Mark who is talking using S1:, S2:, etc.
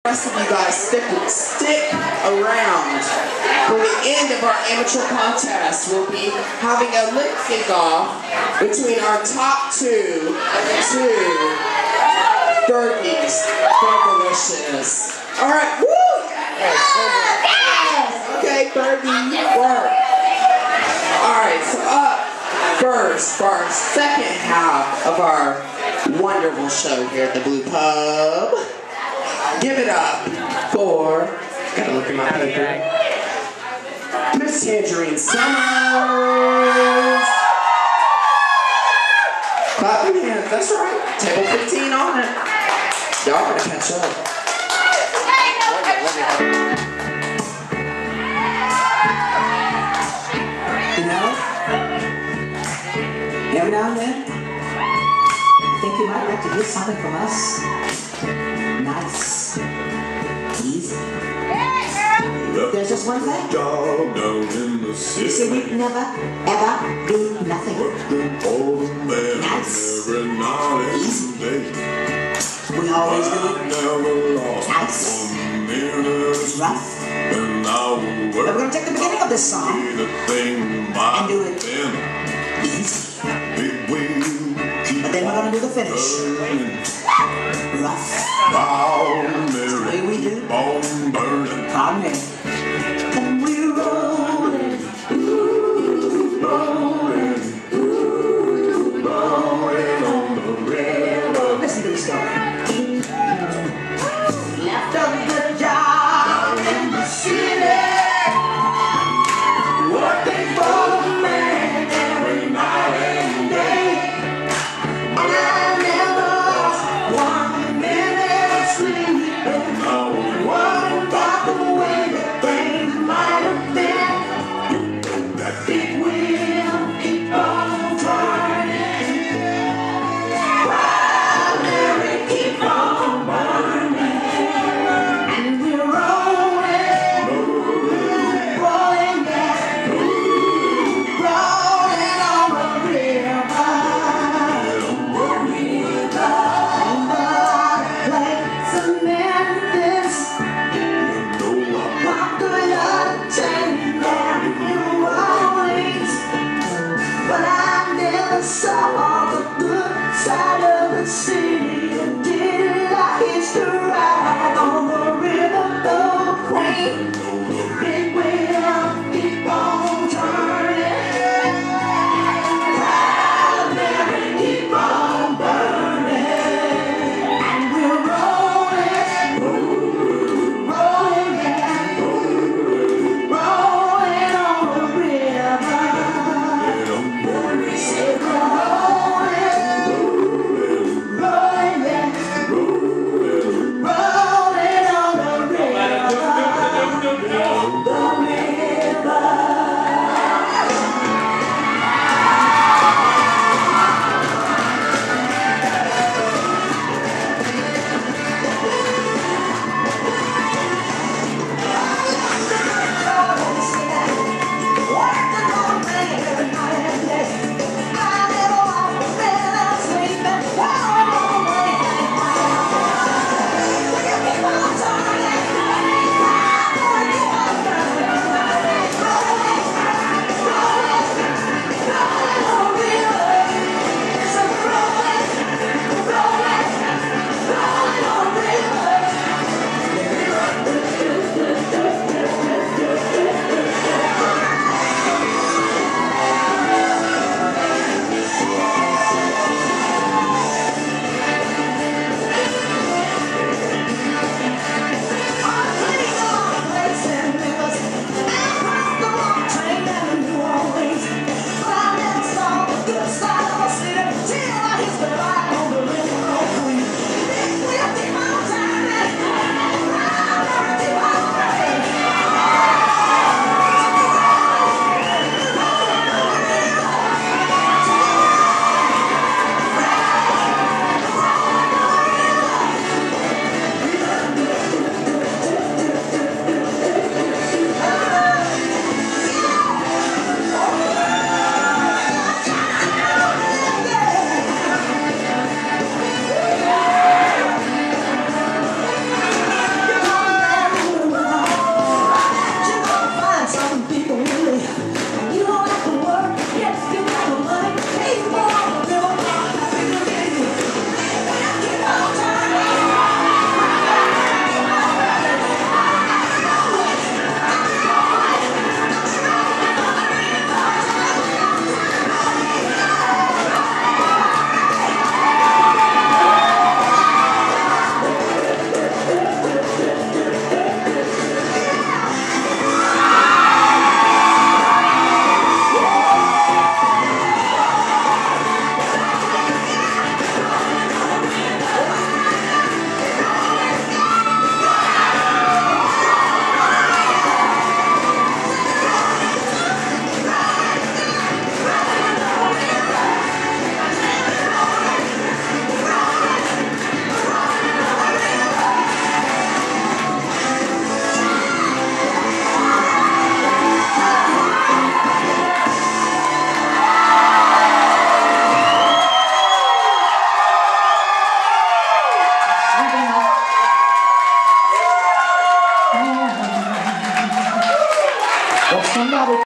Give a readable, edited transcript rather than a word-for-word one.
S1: rest of you guys stick around for the end of our amateur contest. We'll be having a lip kickoff between our top two Fergies from Delicious. All right, woo! Yes! Okay, Fergie, work. All right, so up first for our second half of our wonderful show here at the Blue Pub. Give it up for, gotta look at my paper, Miss Tangerine Summers. Clap your hands, that's right. Table 15 on it. Y'all gotta catch up.
S2: You know, every now and then, I think you might like to get something from us. Nice. Easy. There's just one thing. You see, we never, ever do nothing. Nice. Easy. We always do it nice. Rough. But we're going to take the beginning of this song and do it easy. But then we're going to do the finish. Rough. That's the way we do. Proud Mary. And we're rolling. Ooh, rolling. Ooh, rolling on the railroad. Listen to the story. Left a good job in the city. Working for the man every night and day. And I never lost 1 minute of sleep. Somebody